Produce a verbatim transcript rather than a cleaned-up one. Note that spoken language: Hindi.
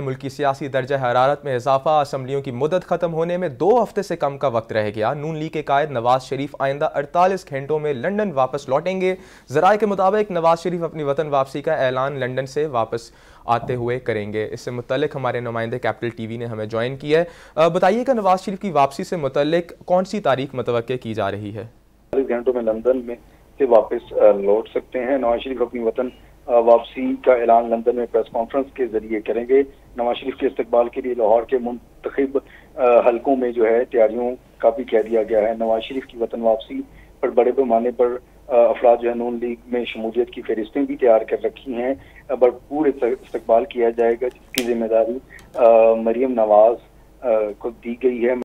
मुल्की सियासी दर्जा हरारत में इजाफा, असम्बलियों की मुद्दत खत्म होने में दो हफ्ते से कम का वक्त रह गया। नून लीग के कायद नवाज शरीफ आइंदा अड़तालीस घंटों में लंदन वापस लौटेंगे। जराए के मुताबिक नवाज शरीफ अपनी वतन वापसी का ऐलान लंदन से वापस आते हुए करेंगे। इससे मुतल्लिक हमारे नुमाइंदे कैपिटल टीवी ने हमें ज्वाइन किया है। बताइएगा, नवाज शरीफ की वापसी से मुतल्लिक कौन सी तारीख मुतवक्के की जा रही है? घंटों में लंदन में से वापस लौट सकते हैं। नवाज शरीफ अपनी वतन वापसी का ऐलान लंदन में प्रेस कॉन्फ्रेंस के जरिए करेंगे। नवाज शरीफ के इस्तकबाल के लिए लाहौर के मुंतखब हलकों में जो है तैयारियों का भी कह दिया गया है। नवाज शरीफ की वतन वापसी पर बड़े पैमाने पर अफराद जो है नून लीग में शमूलियत की फहरिस्तें भी तैयार कर रखी हैं। भरपूर इस्तकबाल किया जाएगा, जिसकी जिम्मेदारी मरियम नवाज को दी गई है।